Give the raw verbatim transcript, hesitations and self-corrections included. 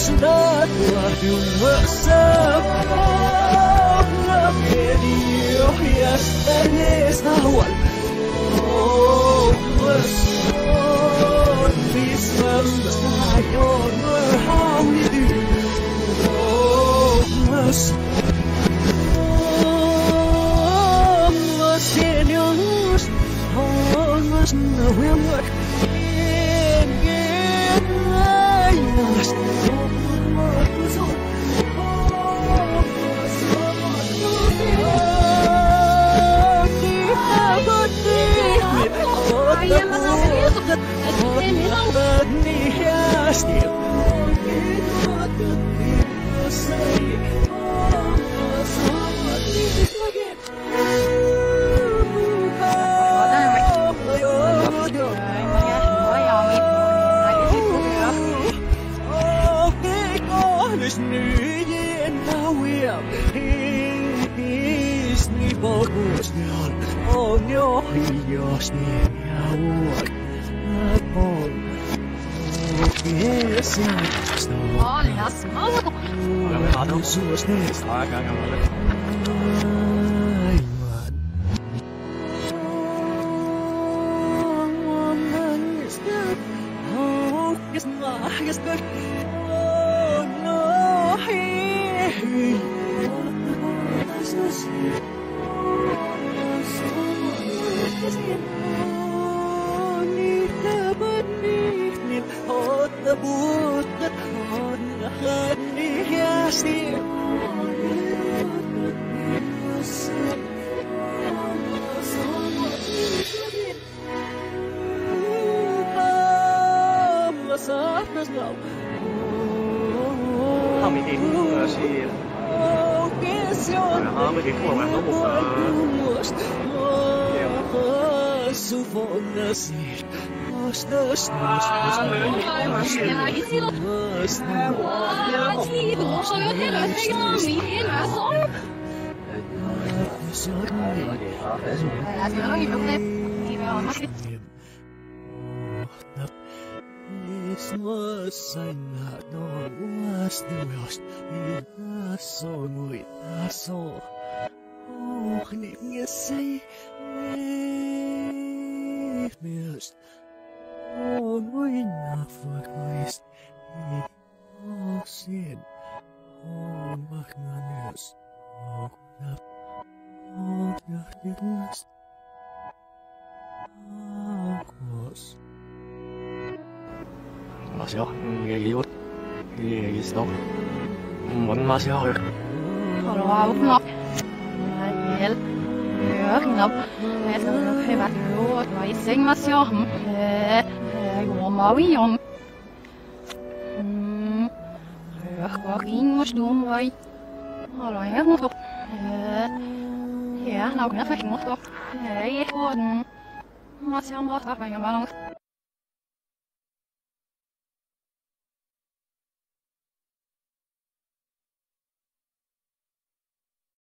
not what you must have. Yes, and yes, now what? Oh, must not be some I don't know how you do. Oh, must. Oh, must in yours. Oh, must know where work. 마셔. 이게 이거 이게 있어. 뭔 맛이야? Rồi ngọc Hel Hør ngọc Jeg skal nok være råd Og jeg seng meg sjøm Jeg går meg i om Hør bak inn og stå meg Har jeg noe topp Ja, nå kan jeg fikk noe topp Jeg er på den Hva sier han bare takk meg om